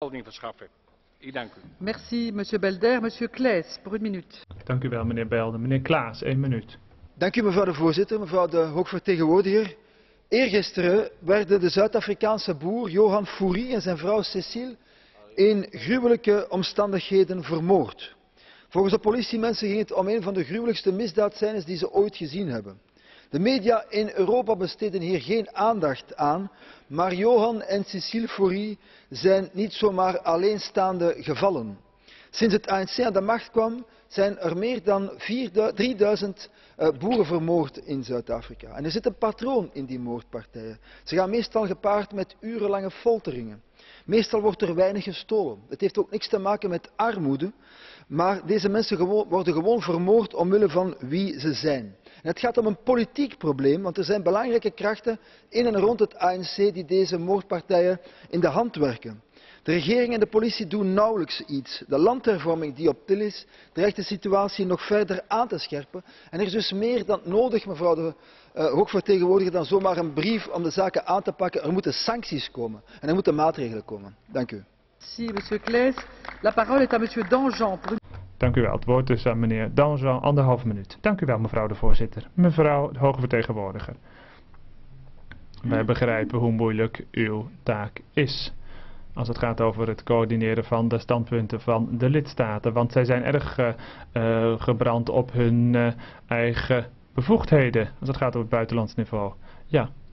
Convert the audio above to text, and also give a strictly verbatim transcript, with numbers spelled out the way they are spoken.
opvolging verschaffen. Ik dank u. Merci, monsieur Belder. Monsieur Claes, voor een minuut. Dank u wel, meneer Belder. Meneer Klaas, één minuut. Dank u, mevrouw de voorzitter, mevrouw de hoogvertegenwoordiger. Eergisteren werden de Zuid-Afrikaanse boer Johan Fourie en zijn vrouw Cécile in gruwelijke omstandigheden vermoord. Volgens de politiemensen ging het om een van de gruwelijkste misdaadscènes die ze ooit gezien hebben. De media in Europa besteden hier geen aandacht aan, maar Johan en Cécile Fourie zijn niet zomaar alleenstaande gevallen. Sinds het A N C aan de macht kwam, zijn er meer dan drieduizend uh, boeren vermoord in Zuid-Afrika. En er zit een patroon in die moordpartijen. Ze gaan meestal gepaard met urenlange folteringen. Meestal wordt er weinig gestolen. Het heeft ook niks te maken met armoede, maar deze mensen gewoon, worden gewoon vermoord omwille van wie ze zijn. En het gaat om een politiek probleem, want er zijn belangrijke krachten in en rond het A N C die deze moordpartijen in de hand werken. De regering en de politie doen nauwelijks iets. De landhervorming die op til is, dreigt de situatie nog verder aan te scherpen. En er is dus meer dan nodig, mevrouw de uh, hoogvertegenwoordiger, dan zomaar een brief om de zaken aan te pakken. Er moeten sancties komen en er moeten maatregelen komen. Dank u. Merci, monsieur Claes. La parole est à monsieur Danjean. Pour... Dank u wel. Het woord is aan meneer Danjean, anderhalf minuut. Dank u wel, mevrouw de voorzitter. Mevrouw de hoge vertegenwoordiger. Wij begrijpen hoe moeilijk uw taak is als het gaat over het coördineren van de standpunten van de lidstaten. Want zij zijn erg uh, uh, gebrand op hun uh, eigen bevoegdheden als het gaat over het buitenlands niveau. Ja,